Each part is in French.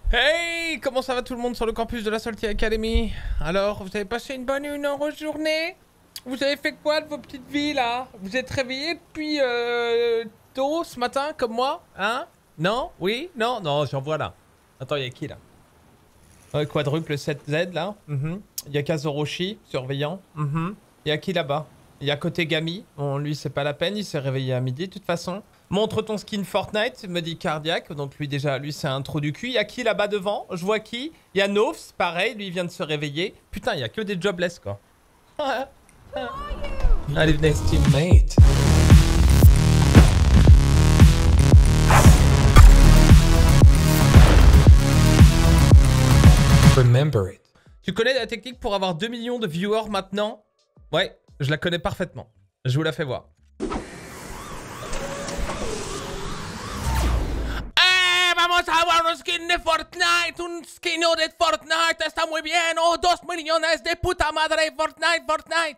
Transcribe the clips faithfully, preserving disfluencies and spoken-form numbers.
Hey, comment ça va tout le monde sur le campus de la Salty Academy? Alors, vous avez passé une bonne une heureuse journée? Vous avez fait quoi de vos petites vies là? Vous êtes réveillés depuis euh, tôt ce matin comme moi? Hein? Non? Oui? Non? Non, j'en vois là. Attends, il y a qui là? Ouais, quadruple sept Z là. Mm-hmm. Il y a Kazoroshi, surveillant. Mm-hmm. Il y a qui là-bas? Il y a côté Gami. Bon, lui, c'est pas la peine, il s'est réveillé à midi de toute façon. Montre ton skin Fortnite, me dit Cardiac. Donc lui déjà, lui c'est un trou du cul. Il y a qui là-bas devant? Je vois qui? Il y a Nofs, pareil, lui il vient de se réveiller. Putain, il y a que des jobless quoi. Allez, venez. Teammate. Remember it. Tu connais la technique pour avoir deux millions de viewers maintenant? Ouais, je la connais parfaitement. Je vous la fais voir. Vamos a jugar un skin de Fortnite, un skin de Fortnite, está muy bien. Oh, dos millones de puta madre, Fortnite, Fortnite.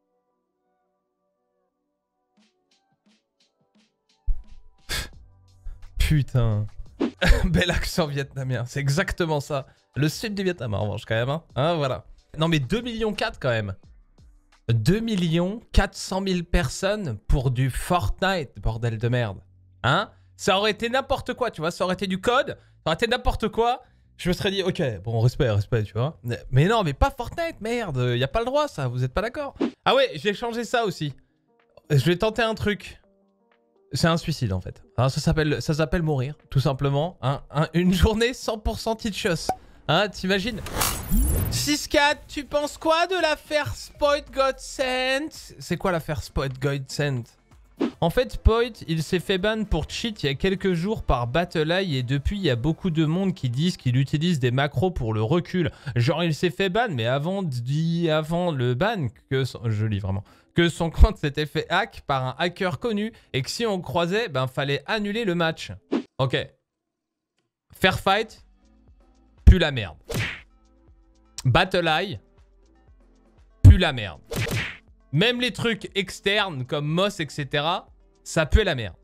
Putain. Bel accent vietnamien, c'est exactement ça. Le sud du Vietnam en revanche quand même, hein, hein voilà. Non mais deux virgule quatre millions quand même. deux millions quatre cent mille personnes pour du Fortnite, bordel de merde. Hein? Ça aurait été n'importe quoi, tu vois, ça aurait été du code, ça aurait été n'importe quoi. Je me serais dit, ok, bon, respect, respect, tu vois. Mais non, mais pas Fortnite, merde, y a pas le droit, ça, vous êtes pas d'accord? Ah ouais, j'ai changé ça aussi. Je vais tenter un truc. C'est un suicide, en fait. Alors, ça s'appelle ça s'appelle mourir, tout simplement. Hein, hein, une journée cent pour cent Teachos. Hein, t'imagines? six quatre, tu penses quoi de l'affaire Spoit Godsend? C'est quoi l'affaire Spoit Godsend? En fait, Spoit, il s'est fait ban pour cheat il y a quelques jours par BattlEye et depuis, il y a beaucoup de monde qui disent qu'il utilise des macros pour le recul. Genre, il s'est fait ban, mais avant, dit avant le ban, que son, je lis vraiment, que son compte s'était fait hack par un hacker connu et que si on croisait, ben, fallait annuler le match. Ok. Fair fight, pue la merde. BattlEye, pue la merde. Même les trucs externes comme Moss, et cetera, ça pue la merde.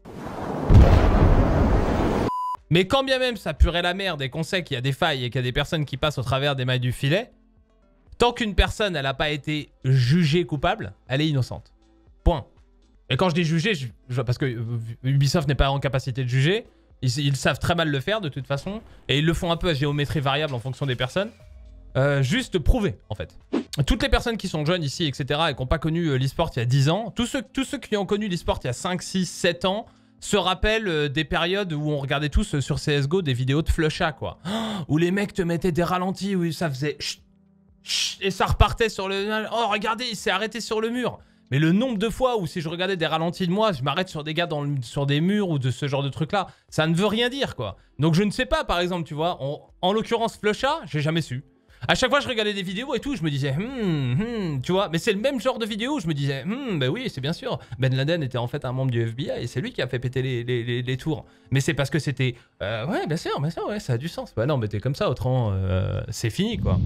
Mais quand bien même ça puerait la merde et qu'on sait qu'il y a des failles et qu'il y a des personnes qui passent au travers des mailles du filet, tant qu'une personne, elle n'a pas été jugée coupable, elle est innocente. Point. Et quand je dis jugée, je, je, parce que Ubisoft n'est pas en capacité de juger, ils, ils savent très mal le faire de toute façon, et ils le font un peu à géométrie variable en fonction des personnes. Euh, juste prouver, en fait. Toutes les personnes qui sont jeunes ici, et cetera, et qui n'ont pas connu euh, l'e-sport il y a dix ans, tous ceux, tous ceux qui ont connu l'e-sport il y a cinq, six, sept ans, se rappellent euh, des périodes où on regardait tous euh, sur C S G O des vidéos de flusha, quoi. Oh, où les mecs te mettaient des ralentis, où ça faisait chut, chut, et ça repartait sur le... Oh, regardez, il s'est arrêté sur le mur. Mais le nombre de fois où si je regardais des ralentis de moi, je m'arrête sur des gars dans le, sur des murs ou de ce genre de trucs-là, ça ne veut rien dire, quoi. Donc je ne sais pas, par exemple, tu vois, on, en l'occurrence flusha, j'ai jamais su. À chaque fois, je regardais des vidéos et tout, je me disais, hmm, hmm, tu vois, mais c'est le même genre de vidéo où je me disais, hmm, ben oui, c'est bien sûr. Ben Laden était en fait un membre du F B I et c'est lui qui a fait péter les, les, les, les tours. Mais c'est parce que c'était, euh, ouais, bien sûr, bien sûr, ouais, ça a du sens. Bah non, mais t'es comme ça, autrement, euh, c'est fini, quoi.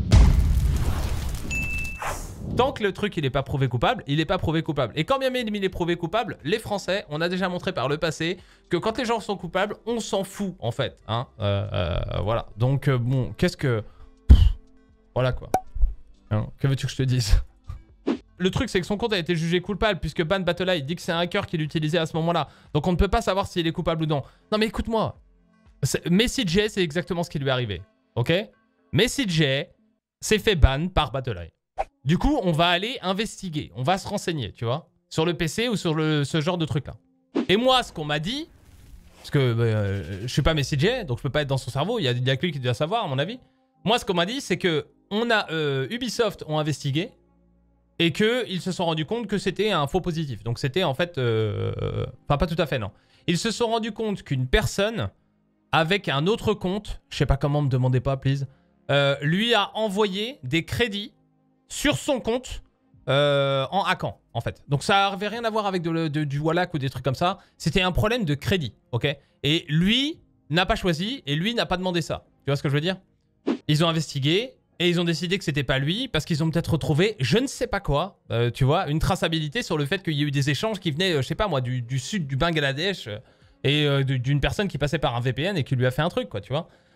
Tant que le truc, il n'est pas prouvé coupable, il n'est pas prouvé coupable. Et quand bien même il est prouvé coupable, les Français, on a déjà montré par le passé que quand les gens sont coupables, on s'en fout, en fait. Hein euh, euh, voilà. Donc, euh, bon, qu'est-ce que... Voilà quoi. Hein, que veux-tu que je te dise? Le truc c'est que son compte a été jugé coupable puisque Ban BattlEye dit que c'est un hacker qui l'utilisait à ce moment-là. Donc on ne peut pas savoir s'il est coupable ou non. Non mais écoute-moi. MessyJ c'est exactement ce qui lui est arrivé. Ok? MessyJ s'est fait ban par BattlEye. Du coup on va aller investiguer. On va se renseigner, tu vois. Sur le P C ou sur le, ce genre de truc là. Et moi ce qu'on m'a dit, parce que euh, je suis pas MessyJ donc je peux pas être dans son cerveau. Il y a, il y a que lui qui doit savoir à mon avis. Moi ce qu'on m'a dit c'est que on a euh, Ubisoft ont investigué et qu'ils se sont rendus compte que c'était un faux positif. Donc c'était en fait... Euh, euh, enfin pas tout à fait non. Ils se sont rendus compte qu'une personne avec un autre compte, je sais pas comment, me demandez pas please, euh, lui a envoyé des crédits sur son compte euh, en hackant en fait. Donc ça n'avait rien à voir avec de, de, du Wallach ou des trucs comme ça. C'était un problème de crédit, ok? Et lui n'a pas choisi et lui n'a pas demandé ça. Tu vois ce que je veux dire? Ils ont investigué et ils ont décidé que c'était pas lui parce qu'ils ont peut-être retrouvé, je ne sais pas quoi, euh, tu vois, une traçabilité sur le fait qu'il y a eu des échanges qui venaient, euh, je sais pas moi, du, du sud du Bangladesh euh, et euh, d'une personne qui passait par un V P N et qui lui a fait un truc, quoi, tu vois.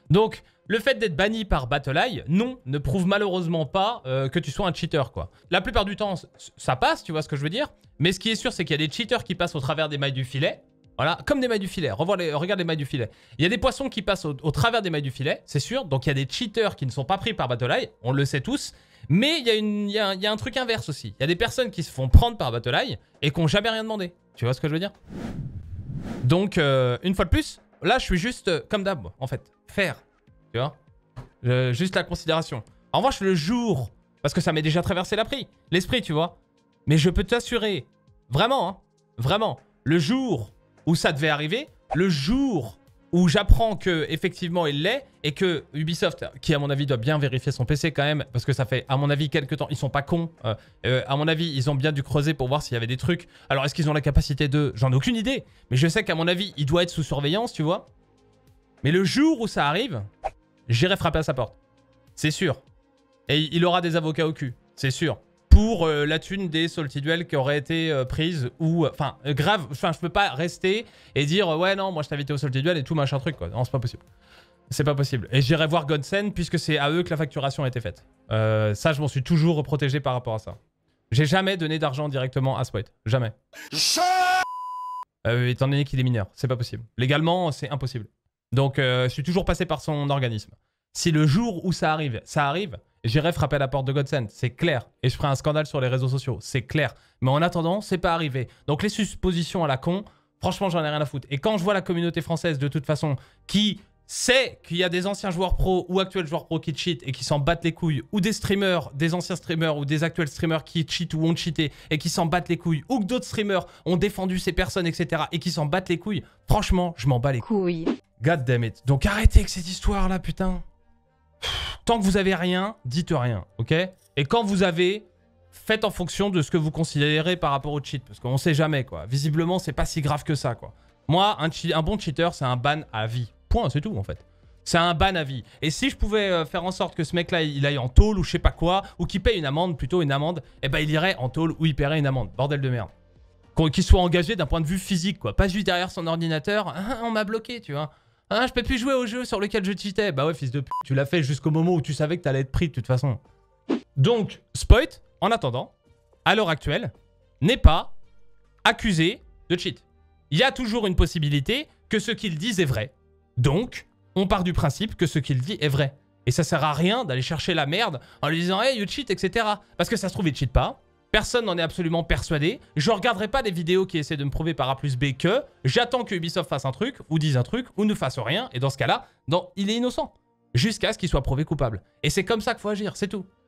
Donc, le fait d'être banni par BattleEye, non, ne prouve malheureusement pas euh, que tu sois un cheater, quoi. La plupart du temps, ça passe, tu vois ce que je veux dire. Mais ce qui est sûr, c'est qu'il y a des cheaters qui passent au travers des mailles du filet. Voilà, comme des mailles du filet. Revois les, regarde les mailles du filet. Il y a des poissons qui passent au, au travers des mailles du filet, c'est sûr. Donc, il y a des cheaters qui ne sont pas pris par BattleEye, on le sait tous. Mais il y, a une, il, y a, il y a un truc inverse aussi. Il y a des personnes qui se font prendre par BattleEye et qui n'ont jamais rien demandé. Tu vois ce que je veux dire? Donc, euh, une fois de plus, là, je suis juste euh, comme d'hab, en fait. Faire. Tu vois, euh, juste la considération. En revanche, le jour, parce que ça m'est déjà traversé l'esprit, l'esprit, tu vois. Mais je peux t'assurer, vraiment, hein, vraiment, le jour où ça devait arriver, le jour où j'apprends que effectivement il l'est et que Ubisoft, qui à mon avis doit bien vérifier son P C quand même, parce que ça fait à mon avis quelques temps, ils sont pas cons. Euh, euh, à mon avis, ils ont bien dû creuser pour voir s'il y avait des trucs. Alors est-ce qu'ils ont la capacité de, j'en ai aucune idée, mais je sais qu'à mon avis, il doit être sous surveillance, tu vois. Mais le jour où ça arrive, j'irai frapper à sa porte. C'est sûr. Et il aura des avocats au cul. C'est sûr. Pour euh, la thune des Salty Duel qui aurait été euh, prise ou... Enfin, euh, grave. Enfin, je peux pas rester et dire euh, ouais, non, moi je t'ai invité au Salty Duel et tout machin truc, quoi. Non, c'est pas possible. C'est pas possible. Et j'irai voir Godsend puisque c'est à eux que la facturation a été faite. Euh, ça, je m'en suis toujours protégé par rapport à ça. J'ai jamais donné d'argent directement à Spoit. Jamais. Euh, étant donné qu'il est mineur. C'est pas possible. Légalement, c'est impossible. Donc, euh, je suis toujours passé par son organisme. Si le jour où ça arrive, ça arrive, j'irai frapper à la porte de Godsend, c'est clair. Et je ferai un scandale sur les réseaux sociaux, c'est clair. Mais en attendant, c'est pas arrivé. Donc les suppositions à la con, franchement, j'en ai rien à foutre. Et quand je vois la communauté française, de toute façon, qui sait qu'il y a des anciens joueurs pro ou actuels joueurs pro qui cheatent et qui s'en battent les couilles, ou des streamers, des anciens streamers ou des actuels streamers qui cheatent ou ont cheaté et qui s'en battent les couilles, ou que d'autres streamers ont défendu ces personnes, et cetera et qui s'en battent les couilles, franchement, je m'en bats les couilles. God damn it. Donc arrêtez avec cette histoire-là, putain. Tant que vous avez rien, dites rien, ok? Et quand vous avez, faites en fonction de ce que vous considérez par rapport au cheat, parce qu'on sait jamais, quoi. Visiblement, c'est pas si grave que ça, quoi. Moi, un, un bon cheater, c'est un ban à vie. Point, c'est tout, en fait. C'est un ban à vie. Et si je pouvais euh, faire en sorte que ce mec-là, il aille en tôle ou je sais pas quoi, ou qu'il paye une amende, plutôt une amende, eh ben il irait en tôle ou il paierait une amende. Bordel de merde. Qu'il soit engagé d'un point de vue physique, quoi. Pas juste derrière son ordinateur, ah, on m'a bloqué, tu vois. Ah, je peux plus jouer au jeu sur lequel je cheatais. Bah ouais, fils de p***, tu l'as fait jusqu'au moment où tu savais que t'allais être pris de toute façon. Donc, Spoit, en attendant, à l'heure actuelle, n'est pas accusé de cheat. Il y a toujours une possibilité que ce qu'il dit est vrai. Donc, on part du principe que ce qu'il dit est vrai. Et ça sert à rien d'aller chercher la merde en lui disant « Hey, you cheat », et cetera. Parce que ça se trouve, il cheat pas. Personne n'en est absolument persuadé. Je ne regarderai pas des vidéos qui essaient de me prouver par A plus B que j'attends que Ubisoft fasse un truc, ou dise un truc, ou ne fasse rien. Et dans ce cas-là, il est innocent. Jusqu'à ce qu'il soit prouvé coupable. Et c'est comme ça qu'il faut agir, c'est tout.